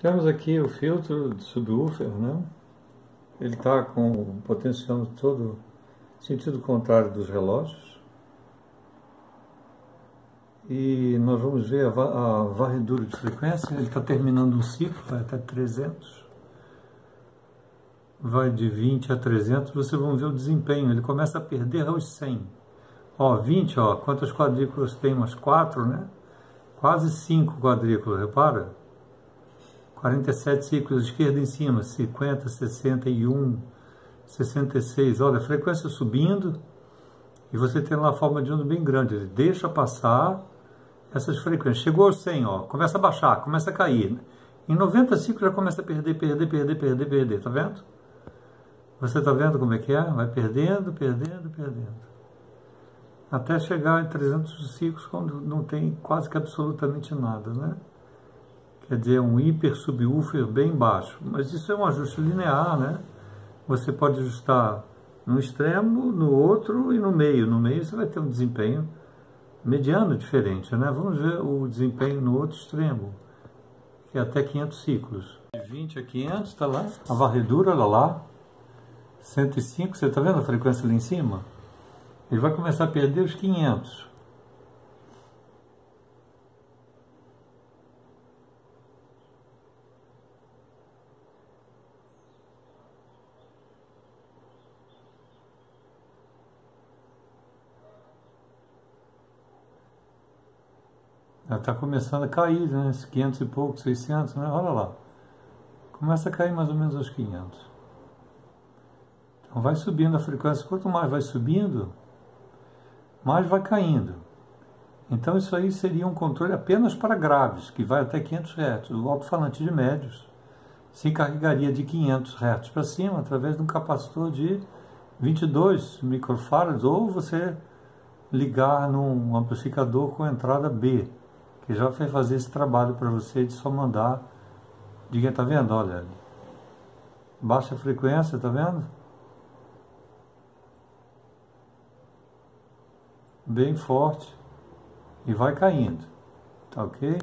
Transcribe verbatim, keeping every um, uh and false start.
Temos aqui o filtro de subwoofer, né? Ele está com o potencial todo sentido contrário dos relógios. E nós vamos ver a, va a varredura de frequência. Ele está terminando um ciclo, vai até trezentos. Vai de vinte a trezentos. Vocês vão ver o desempenho. Ele começa a perder aos cem. Ó, vinte, ó, quantas quadrículas tem? Umas quatro, né? Quase cinco quadrículas, repara? quarenta e sete ciclos, esquerda em cima, cinquenta, sessenta e um, sessenta e seis. Olha, a frequência subindo e você tem lá a forma de onda bem grande. Ele deixa passar essas frequências. Chegou aos cem, ó, começa a baixar, começa a cair. Em noventa ciclos já começa a perder, perder, perder, perder, perder. Tá vendo? Você tá vendo como é que é? Vai perdendo, perdendo, perdendo. Até chegar em trezentos ciclos, quando não tem quase que absolutamente nada, né? Quer dizer, um hiper subwoofer bem baixo. Mas isso é um ajuste linear, né? Você pode ajustar no extremo, no outro e no meio. No meio você vai ter um desempenho mediano diferente, né? Vamos ver o desempenho no outro extremo, que é até quinhentos ciclos. De vinte a quinhentos, está lá. A varredura, olha lá. cento e cinco, você está vendo a frequência ali em cima? Ele vai começar a perder os quinhentos. Ela está começando a cair, né? Esses quinhentos e pouco, seiscentos, né? Olha lá. Começa a cair mais ou menos aos quinhentos. Então vai subindo a frequência. Quanto mais vai subindo, mais vai caindo. Então isso aí seria um controle apenas para graves, que vai até quinhentos hertz. O alto-falante de médios se encarregaria de quinhentos hertz para cima, através de um capacitor de vinte e dois microfarads, ou você ligar num amplificador com entrada B, que já vai fazer esse trabalho para você de só mandar. Diga, tá vendo? Olha, baixa frequência, tá vendo? Bem forte e vai caindo, tá ok?